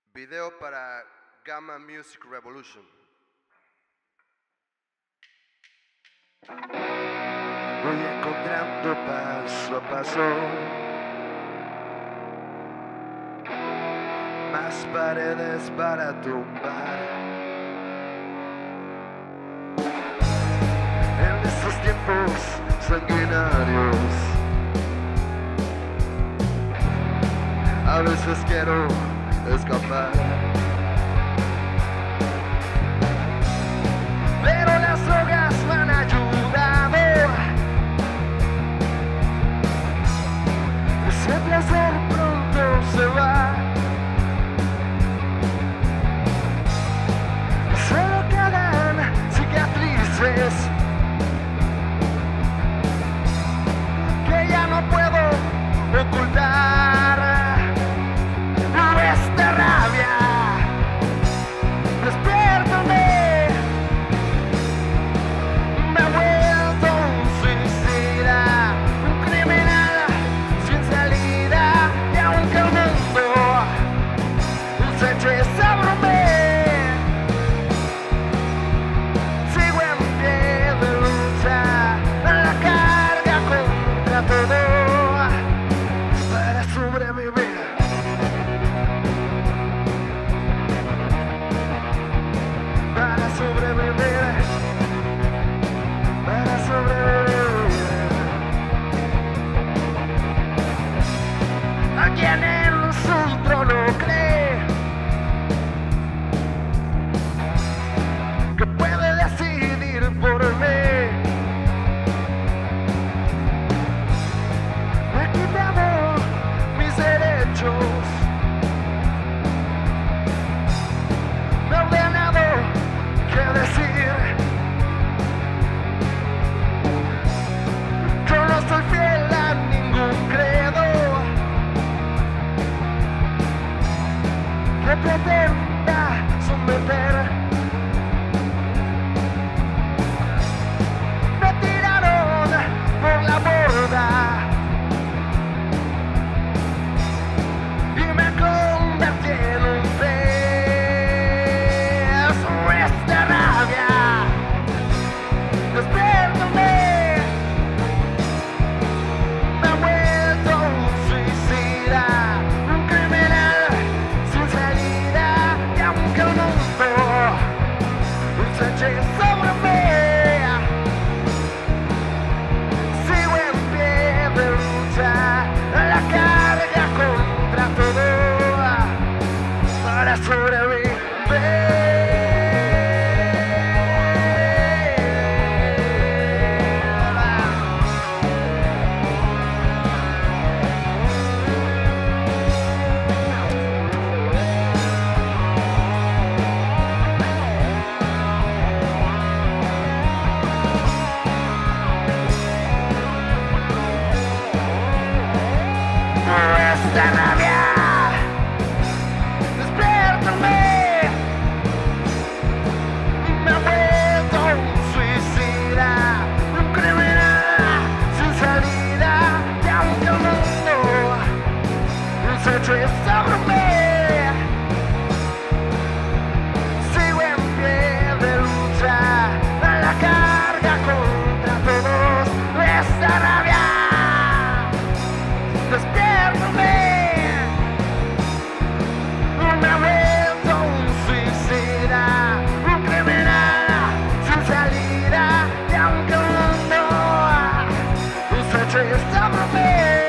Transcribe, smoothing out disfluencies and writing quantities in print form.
Video para Gamma Music Revolution. Voy encontrando paso a paso más paredes para tumbar. En estos tiempos sanguinarios a veces quiero escapar, pero las drogas me han ayudado. Ese placer pronto se va, solo quedan cicatrices que ya no puedo ocultar. Esta rabia, despiértame, me he vuelto un suicida, un criminal sin salida, y aunque el mundo se eche sobre mí, sigo en pie de lucha, en la carga contra todo, para sobrevivir. Para sobrevivir, a quien en su trono cree que puede decidir por mí, me he quitado mis derechos, me he ordenado qué decir. Yo no soy fiel a ningún credo que pretenda someter. Me tiraron por la borda y me convertí en un pez. Esta rabia, despiértame, me he vuelto un suicida, un criminal sin salida, y aunque el mundo se eche sobre mí, sigo en pie de lucha, en la carga contra todo, para sobrevivir. Esta rabia, despiértame, me he vuelto un suicida, un criminal sin salida, y aunque el mundo se eche sobre mí, sigo en pie de lucha, en la carga contra todos. Esta rabia, despiértame, me he vuelto un suicida, un criminal sin salida, y aunque el mundo se eche sobre mí,